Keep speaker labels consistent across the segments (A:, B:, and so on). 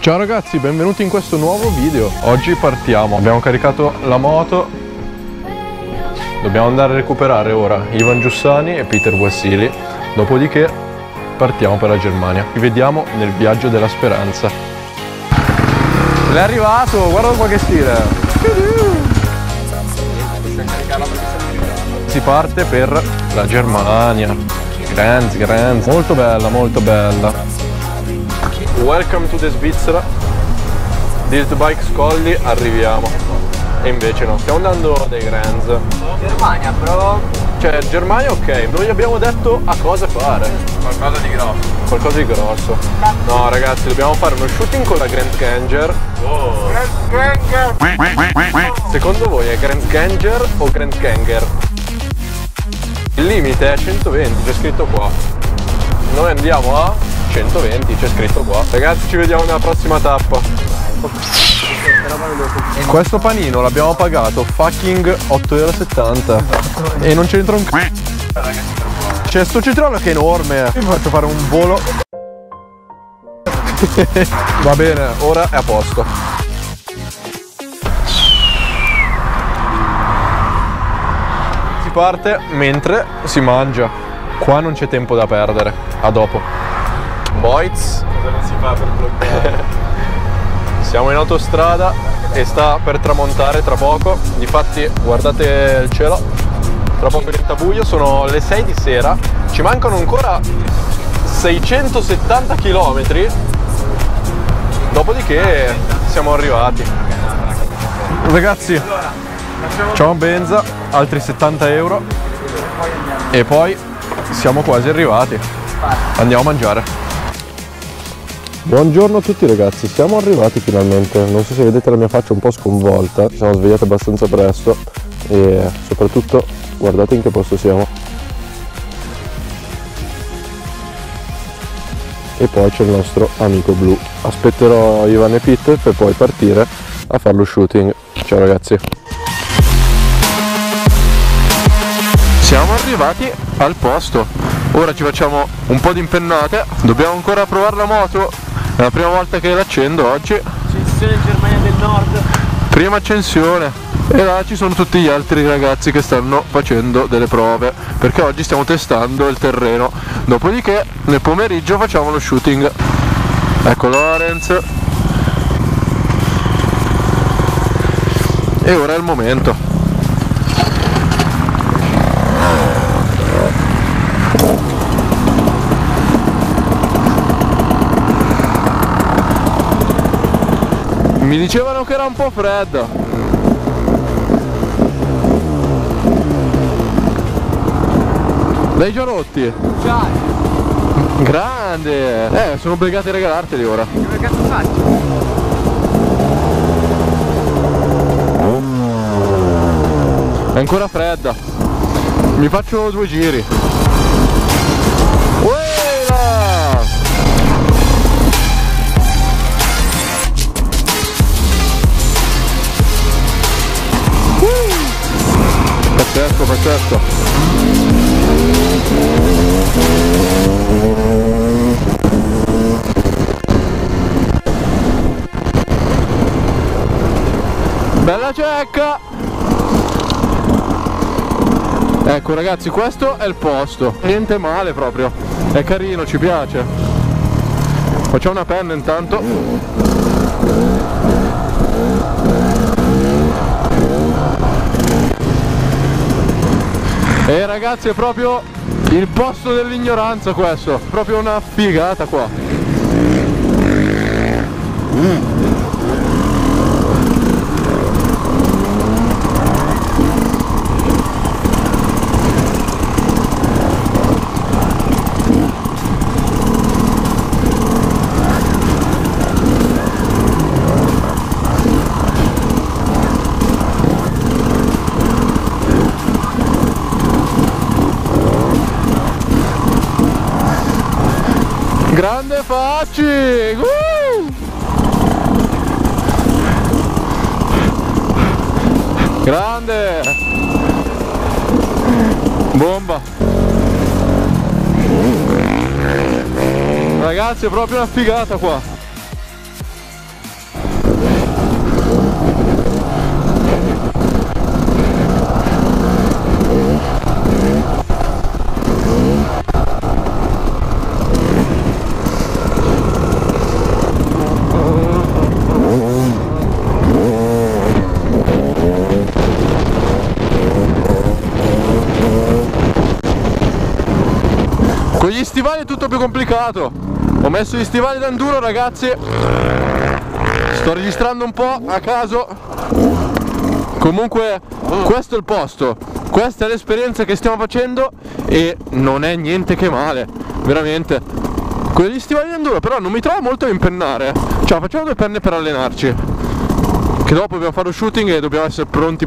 A: Ciao ragazzi, benvenuti in questo nuovo video. Oggi partiamo, abbiamo caricato la moto. Dobbiamo andare a recuperare ora Ivan Giussani e Peter Wassili. Dopodiché partiamo per la Germania. Ci vediamo nel viaggio della speranza. L'è arrivato, guarda qua che stile. Si parte per la Germania. Grande, molto bella, molto bella. Welcome to the Svizzera. Dirt Bike Scolli, arriviamo. E invece no, stiamo andando dai Grands.
B: Germania, però.
A: Cioè, Germania ok, noi abbiamo detto a cosa fare.
B: Qualcosa di grosso.
A: Qualcosa di grosso. No ragazzi, dobbiamo fare uno shooting con la Grand Ganger.
B: Oh.
A: Secondo voi è Grand Ganger o Grand Ganger? Il limite è 120, c'è scritto qua. Noi andiamo a 120, c'è scritto qua. Ragazzi, ci vediamo nella prossima tappa. Questo panino l'abbiamo pagato fucking 8,70 € e non c'entra un C'è sto cetriolo che è enorme. Vi faccio fare un volo. Va bene, ora è a posto. Si parte mentre si mangia. Qua non c'è tempo da perdere. A dopo. Boys.
B: Cosa non si fa per bloccare?
A: Siamo in autostrada e sta per tramontare tra poco. Difatti guardate il cielo, tra poco diventa buio, sono le 6 di sera, ci mancano ancora 670 km, dopodiché siamo arrivati. Ragazzi, facciamo benza, altri 70 € e poi siamo quasi arrivati. Andiamo a mangiare. Buongiorno a tutti ragazzi, siamo arrivati finalmente. Non so se vedete la mia faccia un po' sconvolta, ci siamo svegliati abbastanza presto e soprattutto guardate in che posto siamo. E poi c'è il nostro amico blu. Aspetterò Ivan e Peter per poi partire a fare lo shooting. Ciao ragazzi. Siamo arrivati al posto. Ora ci facciamo un po' di impennate. Dobbiamo ancora provare la moto. È la prima volta che l'accendo oggi.
B: Accensione in Germania del Nord.
A: Prima accensione. E là ci sono tutti gli altri ragazzi che stanno facendo delle prove, perché oggi stiamo testando il terreno. Dopodiché nel pomeriggio facciamo lo shooting. Ecco Lorenz. E ora è il momento. Mi dicevano che era un po' fredda. L'hai già rotti?
B: Già.
A: Grande! Sono obbligati a regalarteli ora.
B: Che cazzo faccio?
A: È ancora fredda. Mi faccio 2 giri. Uela! Pazzesco, pazzesco. Bella cecca. Ecco ragazzi, questo è il posto. Niente male proprio. È carino, ci piace. Facciamo una penna intanto. E ragazzi, è proprio il posto dell'ignoranza questo, proprio una figata qua. Grande Facci! Grande! Bomba! Ragazzi, è proprio una figata qua! dimenticato. Ho messo gli stivali da enduro, ragazzi. Sto registrando un po' a caso. Comunque questo è il posto, questa è l'esperienza che stiamo facendo e non è niente che male, veramente. Quegli stivali da enduro però non mi trovo molto a impennare. Cioè facciamo 2 penne per allenarci, che dopo dobbiamo fare lo shooting e dobbiamo essere pronti.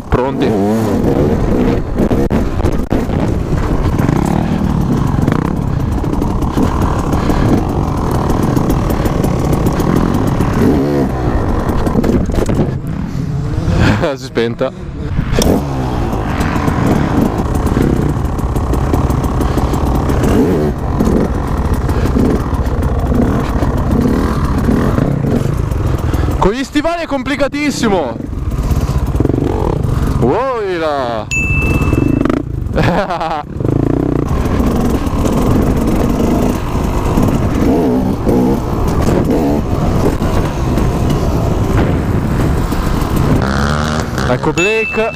A: Si è spenta. Con gli stivali è complicatissimo. Voi là. Ecco Blake.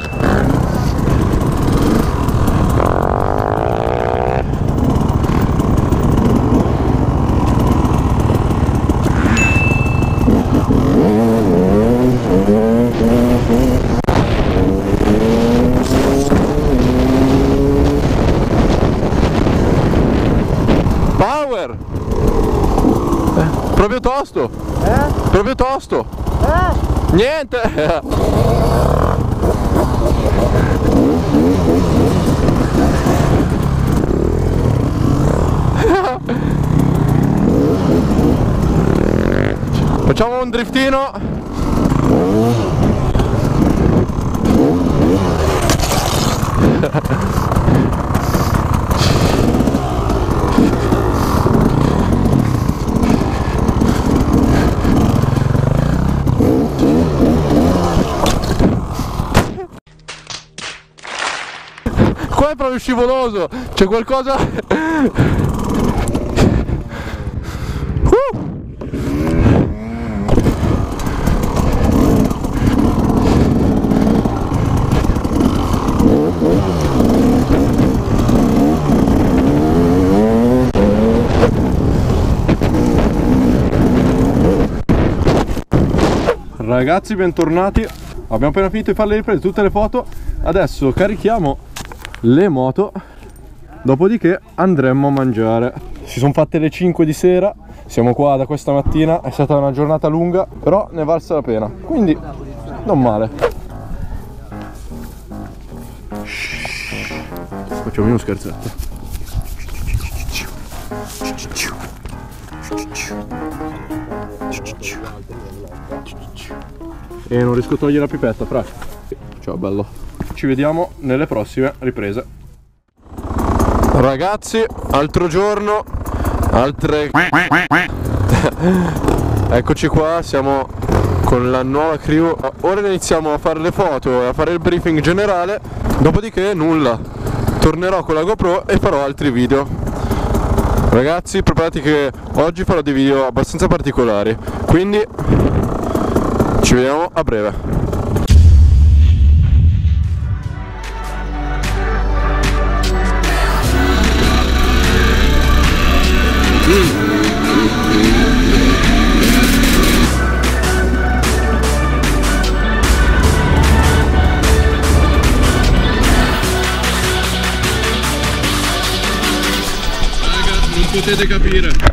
A: Power! Proprio tosto! Proprio tosto! Niente! Facciamo un driftino. Qua è proprio scivoloso, c'è qualcosa. Ragazzi, bentornati. Abbiamo appena finito di fare le riprese, tutte le foto. Adesso carichiamo le moto, dopodiché andremo a mangiare. Si sono fatte le 5 di sera, siamo qua da questa mattina, è stata una giornata lunga, però ne è valsa la pena, quindi non male. Facciamo uno scherzetto. E non riesco a togliere la pipetta, fra. Ciao bello. Ci vediamo nelle prossime riprese. Ragazzi, altro giorno, altre. Eccoci qua, siamo con la nuova crew. Ora iniziamo a fare le foto e a fare il briefing generale. Dopodiché nulla. Tornerò con la GoPro e farò altri video. Ragazzi, preparati che oggi farò dei video abbastanza particolari. Quindi ci vediamo a breve. Non potete capire.